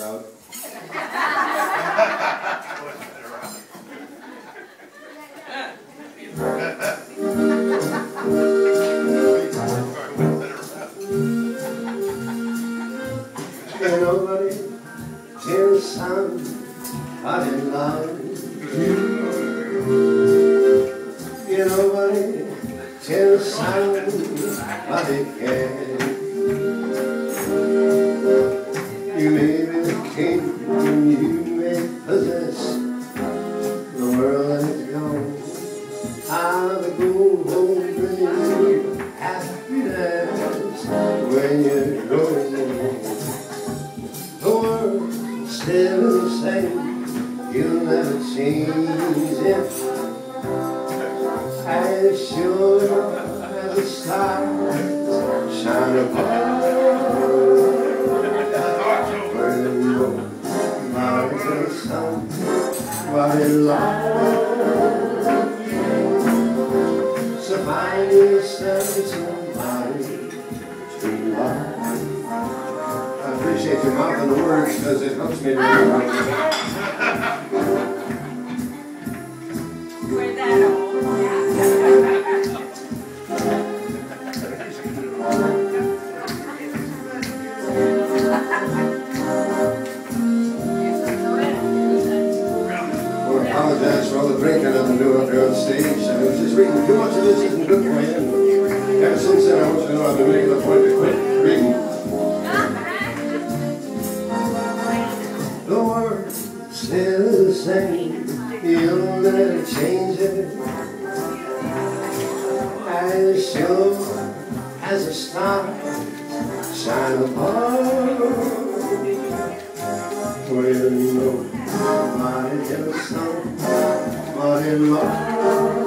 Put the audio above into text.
route. Ain't nobody till somebody loves you. Ain't nobody till somebody cares. You may be the king and you may possess the world and it's gone. I'll go home bringing you happiness when you're going home. The world's still the same, you'll never change it. As sure as the stars shine above. Somebody loves you. So find yourself somebody to love. I appreciate your mouth on the words because it helps me to remember. Wear that on. Apologize for all the drinking I've been doing up here on stage. I was just reading too much of this isn't good for you. Ever since then, I want you to know I've been making a point to quit reading. The world's still the same, you'll never change it. As sure as a star shine above. Well, you know, somebody else, somebody loves.